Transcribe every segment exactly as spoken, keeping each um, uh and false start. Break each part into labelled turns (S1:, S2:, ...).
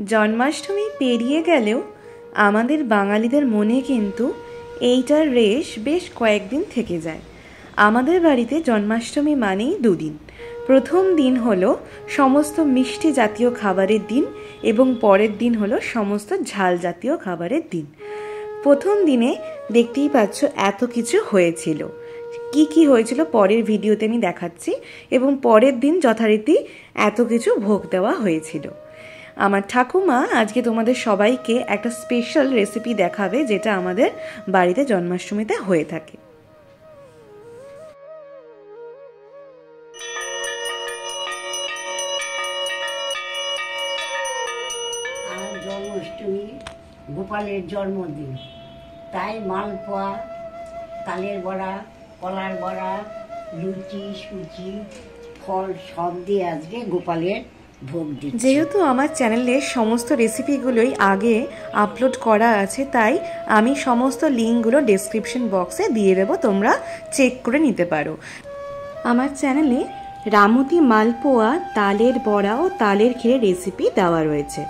S1: জন্মাষ্টমী পেরিয়ে গেলেও আমাদের বাঙালিদের মনে কিন্তু এইটার রেশ বেশ কয়েকদিন থেকে যায়। আমাদের বাড়িতে জন্মাষ্টমী মানেই দুদিন। প্রথম দিন হলো সমস্ত মিষ্টি জাতীয় খাবারের দিন এবং পরের দিন হলো সমস্ত ঝাল জাতীয় খাবারের দিন। প্রথম দিনে দেখতেই পাচ্ছ এত কিছু হয়েছিল। কি কি হয়েছিল পরের ভিডিওতে আমি দেখাচ্ছি, এবং পরের দিন যথারীতি এত কিছু ভোগ দেওয়া হয়েছিল। আমার ঠাকুমা আজকে তোমাদের সবাইকে একটা স্পেশাল রেসিপি দেখাবে, যেটা আমাদের বাড়িতে জন্মাষ্টমীতে হয়ে থাকে।
S2: আর জন্মাষ্টমী গোপালের জন্মদিন, তাই মালপোয়া, তালের বড়া, কলার বড়া, লুচি, সুজি, ফল সব দিয়ে আজকে গোপালের ভোগ দিচ্ছি।
S1: যেহেতু আমার চ্যানেলে সমস্ত রেসিপিগুলোই আগে আপলোড করা আছে, তাই আমি সমস্ত লিঙ্কগুলো ডেসক্রিপশন বক্সে দিয়ে দেবো, তোমরা চেক করে নিতে পারো। আমার চ্যানেলে রামতি মালপোয়া, তালের বড়া ও তালের ক্ষীরের রেসিপি দেওয়া রয়েছে।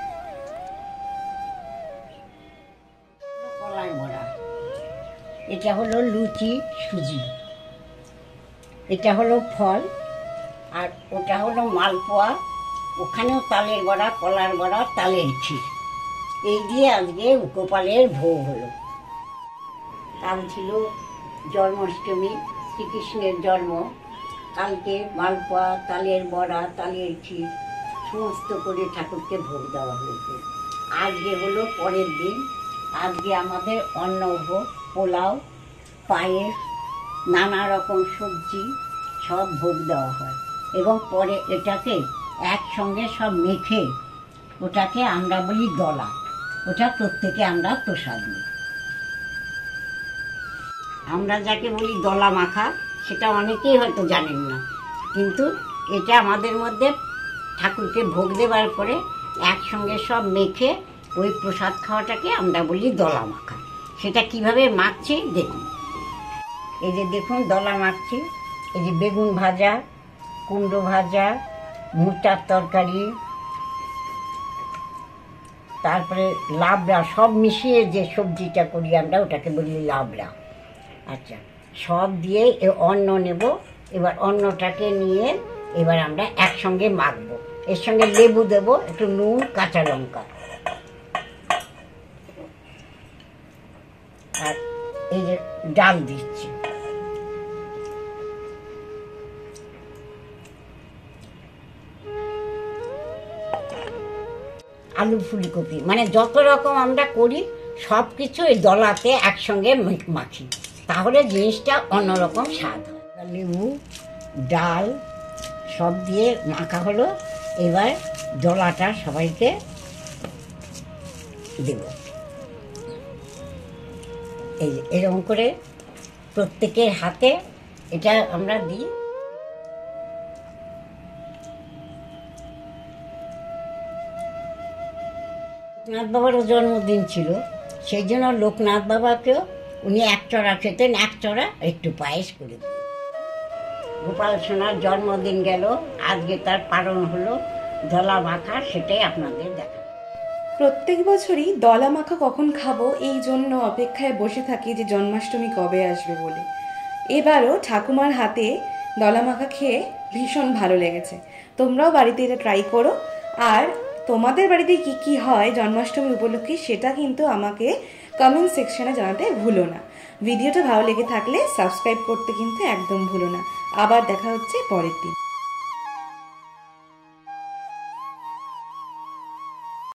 S2: কলার বড়া, এটা হলো লুচি, সুজি, এটা হলো ফল, আর ওটা হলো মালপোয়া, ওখানেও তালের বড়া, কলার বড়া, তালের ক্ষীর। এই দিয়ে আজকে গোপালের ভোগ হলো। কাল ছিল জন্মাষ্টমী, শ্রীকৃষ্ণের জন্ম। কালকে মালপোয়া, তালের বড়া, তালের ক্ষীর সমস্ত করে ঠাকুরকে ভোগ দেওয়া হয়েছে। আজকে হলো পরের দিন। আজকে আমাদের অন্নভোগ, পোলাও, পায়েস, নানা রকম সবজি সব ভোগ দেওয়া হয়, এবং পরে এটাকে একসঙ্গে সব মেখে ওটাকে আমরা বলি দলা। ওটা প্রত্যেকে আমরা প্রসাদ নিই। আমরা যাকে বলি দলা মাখা, সেটা অনেকেই হয়তো জানেন না, কিন্তু এটা আমাদের মধ্যে ঠাকুরকে ভোগ দেওয়ার পরে একসঙ্গে সব মেখে ওই প্রসাদ খাওয়াটাকে আমরা বলি দলা মাখা। সেটা কিভাবে মাখছি দেখুন। এই যে দেখুন দলা মাখছি। এই যে বেগুন ভাজা, কুমড়ো ভাজা, মুটার তরকারি, তারপরে লাবড়া, সব মিশিয়ে যে সবজিটা করি আমরা ওটাকে বলি লাবড়া। আচ্ছা, সব দিয়ে অন্ন নেব। এবার অন্নটাকে নিয়ে এবার আমরা একসঙ্গে মাখবো। এর সঙ্গে লেবু দেব, একটু নুন, কাঁচা লঙ্কা, আর এই যে ডাল দিচ্ছি। আলু, ফুলকপি, মানে যত রকম আমরা করি সব কিছু এই দলাতে একসঙ্গে মাখি, তাহলে জিনিসটা অন্যরকম স্বাদ হয়। লেবু, ডাল সব দিয়ে মাখা হলো। এবার দলাটা সবাইকে দেব। এই এরকম করে প্রত্যেকের হাতে এটা আমরা দিই। লোকনাথ বাবারও জন্মদিন ছিল, সেই জন্য লোকনাথ বাবাকেও উনি এক চড়া খেতেন, এক চড়া একটু পায়েস করে দিতেন। গোপাল সোনার জন্মদিন গেল, আজকে তার পালন হলো দলা মাখা, সেটাই আপনাদের দেখা।
S1: প্রত্যেক বছরই দলা মাখা কখন খাবো এই জন্য অপেক্ষায় বসে থাকি যে জন্মাষ্টমী কবে আসবে বলে। এবারও ঠাকুমার হাতে দলা মাখা খেয়ে ভীষণ ভালো লেগেছে। তোমরাও বাড়িতে এটা ট্রাই করো। আর তোমাদের বাড়িতে কি কি হয় জন্মাষ্টমী উপলক্ষে সেটা কিন্তু আমাকে কমেন্ট সেকশনে জানাতে ভুলো না। ভিডিওটা ভালো লেগে থাকলে সাবস্ক্রাইব করতে কিন্তু একদম ভুলো না। আবার দেখা হচ্ছে পরের দিন।